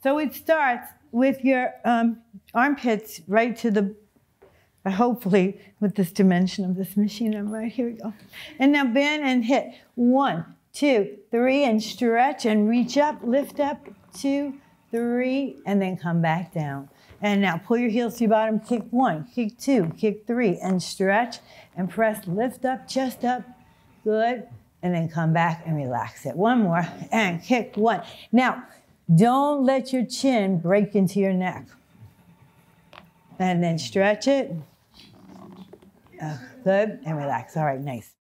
So it starts with your armpits right to the, hopefully with this dimension of this machine, I'm right, here we go. And now bend and hit 1, 2, 3, and stretch and reach up, lift up, 2, 3, and then come back down. And now pull your heels to your bottom, kick 1, kick 2, kick 3, and stretch and press, lift up, chest up, good, and then come back and relax it. One more, and kick 1. Now, don't let your chin break into your neck. And then stretch it, good, and relax. All right, nice.